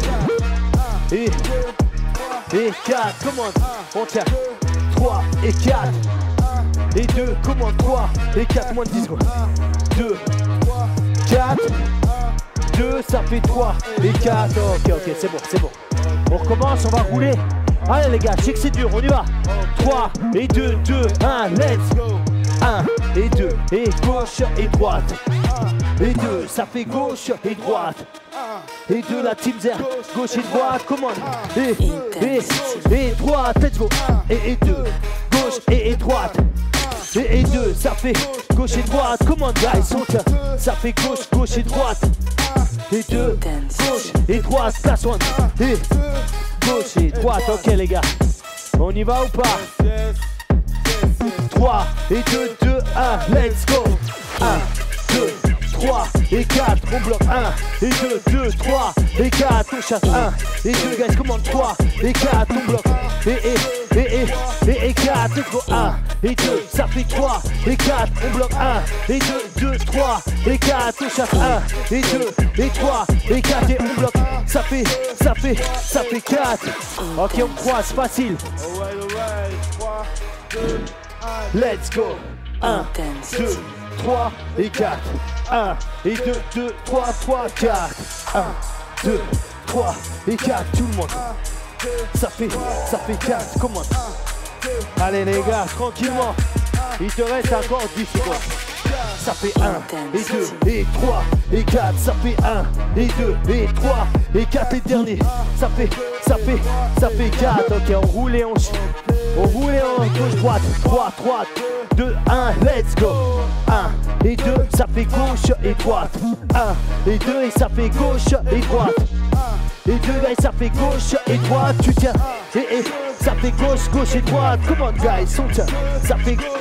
4, commande. On tient. 3 et 4. Et 2, commande. 3 et 4, moins de 10 secondes. 2, 4. 2, ça fait 3 et 4. Ok, c'est bon, c'est bon. On recommence, on va rouler. Allez les gars, je sais que c'est dur, on y va. 3 et 2, 2, 1, let's go. 1 et 2, et gauche et droite. Et 2, ça fait gauche et droite. Et 2, la team Zer, gauche et droite, commande. Et droite, let's go. Et 2, gauche et droite. Et 2, ça fait gauche et droite, commande guys, ça fait gauche, gauche et droite. Et 2, gauche et droite, place one. Et gauche et droite, ok les gars. On y va ou pas? 3 et 2, 2, 1, let's go. 1, 2, 3 et 4, on bloque 1 et 2, 2, 3 et 4, on chasse 1 et 2, guys, commande 3 et 4, on bloque et 4, let's go. 1 et 2, ça fait 3 et 4, on bloque 1 et 2, 2, 3 et 4, on chasse 1 et 2 et 3 et 4 et on bloque, ça fait 4. Ok, on croise, facile. Let's go. 1, 2, 3 et 4. 1 et 2, 2, 3, 3, 4. 1, 2, 3 et 4, tout le monde. Ça fait 4, comment? Allez les gars, tranquillement. Il te reste encore 10 secondes. Ça fait 1 et 2 et 3 et 4. Ça fait 1 et 2 et 3 et 4 les derniers. Ça fait 4. Ok, on roule et on gauche droite. 3, 3, 2, 1, let's go. 1 et 2, ça fait gauche et droite. 1 et 2 et ça fait gauche et droite. Et 2 guys, ça fait gauche et droite, tu tiens. Et ça fait gauche, gauche et droite. Come on guys, on tient. Ça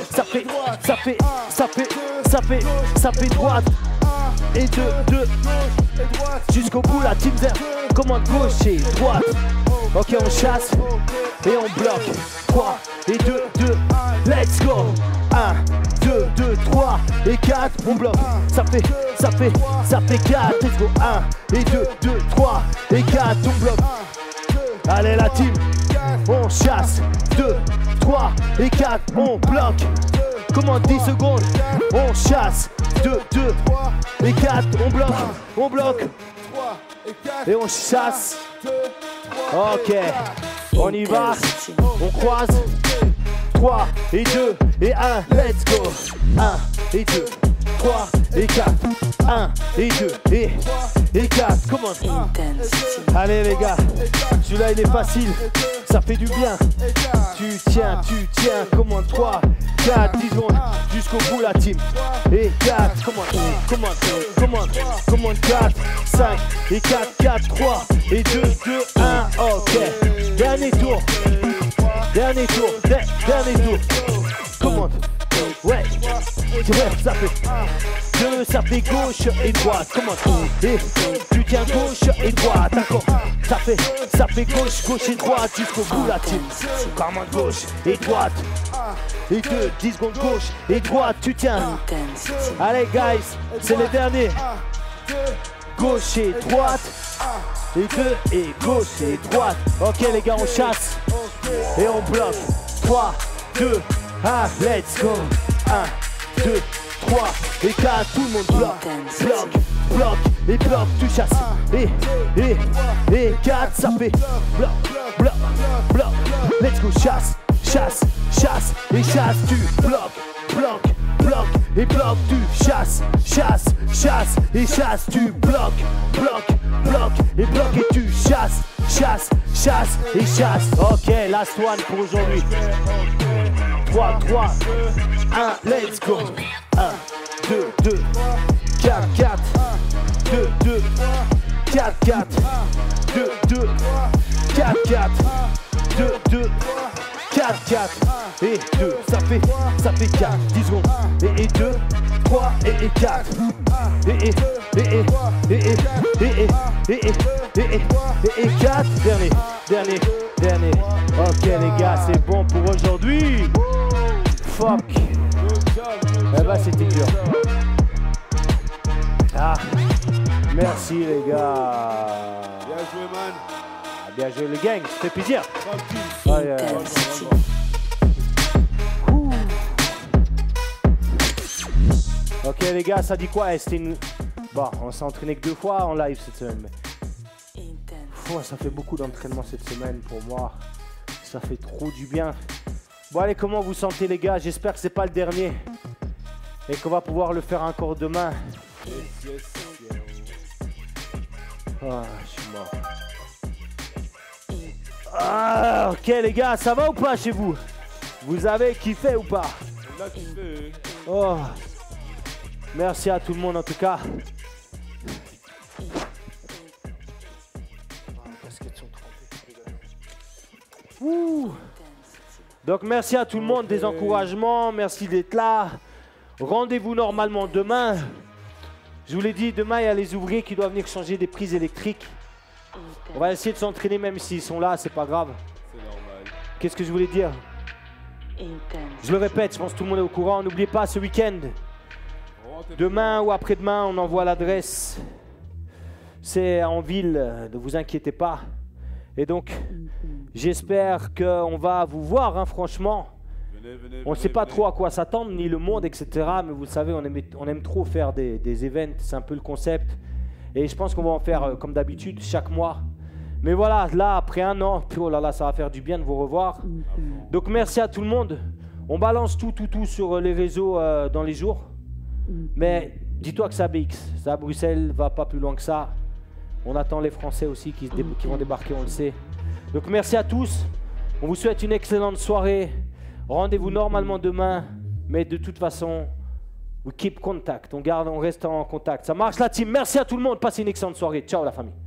fait droite. Et 2, jusqu'au bout la team Zer. Commande gauche et droite. Ok, on chasse et on bloque. 3 et 2, 2, let's go. 1, 2, 2, 3 et 4, on bloque. Ça fait 4, let's go. 1 et 2, 2, 3 et 4, on bloque. Allez la team, on chasse. 2, 3 et 4, on bloque. Commande 10 secondes, on chasse. 2, 2 et 4, on bloque. Et on chasse. Ok, on y va, on croise. 3 et 2 et 1, let's go. 1 et 2, 3 et 4. 1 et 2 et 4, comment? Allez les gars, celui-là il est facile, ça fait du bien. Tu tiens, commande 3, 4, 10 secondes, jusqu'au bout la team. Et 4, commande 4, 5 et 4, 4, 3 et 2, 2, 1, ok. Dernier tour. Commande. Ouais, ça fait 2, ça fait gauche et droite. Commande. Et tu tiens gauche et droite. D'accord. Ça fait gauche et droite jusqu'au bout la team. Commande gauche et droite. Et 2, 10 secondes gauche et droite, tu tiens. Allez guys, c'est les derniers. Gauche et droite. Et 2 et gauche et droite. Ok les gars, on chasse. Et on bloque. 3, 2, 1, let's go. 1, 2, 3 et 4, tout le monde bloque, et bloque, tu chasses. Et 4, ça fait bloc, let's go, chasse, et chasse, tu bloque, et bloque, tu chasses, et chasse, tu bloques, et bloque, et tu chasses, et chasse. Ok, last one pour aujourd'hui. 3, 1, let's go. 1, 2, 4, 2, 4, 2, 4, 2, 4, et 2, ça fait 4, 10 secondes, et 2, 3, et 4, et 4, dernier, ok les gars, c'est bon pour aujourd'hui, fuck. bah c'était dur. Ah, merci les gars. Bien joué, man. Ah, bien joué les gangs, ça fait plaisir. Tranquille. Ouais, ok les gars, ça dit quoi? C'était une... Bon, on s'est entraîné que 2 fois en live cette semaine. Mais... Pff, ça fait beaucoup d'entraînement cette semaine pour moi. Ça fait trop du bien. Bon allez, comment vous sentez les gars? J'espère que c'est pas le dernier. Et qu'on va pouvoir le faire encore demain. Ah, je suis mort. Ah, ok les gars, ça va ou pas chez vous? Vous avez kiffé ou pas? On a kiffé. Oh. Merci à tout le monde en tout cas. Ouh. Donc merci à tout le monde des encouragements, merci d'être là. Rendez-vous normalement demain. Je vous l'ai dit, demain il y a les ouvriers qui doivent venir changer des prises électriques. On va essayer de s'entraîner même s'ils sont là, c'est pas grave. C'est normal. Qu'est-ce que je voulais dire? Je le répète, je pense que tout le monde est au courant. N'oubliez pas ce week-end. Demain ou après-demain, on envoie l'adresse. C'est en ville, ne vous inquiétez pas. Et donc, j'espère qu'on va vous voir, hein, franchement. On ne sait pas trop à quoi s'attendre, ni le monde, etc. Mais vous le savez, on aime trop faire des events, c'est un peu le concept. Et je pense qu'on va en faire comme d'habitude, chaque mois. Mais voilà, là, après 1 an, oh là là, ça va faire du bien de vous revoir. Donc merci à tout le monde. On balance tout sur les réseaux dans les jours. Mais dis-toi que c'est à BX, c'est à Bruxelles, va pas plus loin que ça. On attend les Français aussi qui vont débarquer, on le sait. Donc merci à tous. On vous souhaite une excellente soirée. Rendez-vous normalement demain. Mais de toute façon, we keep contact. On reste en contact. Ça marche la team. Merci à tout le monde. Passez une excellente soirée. Ciao la famille.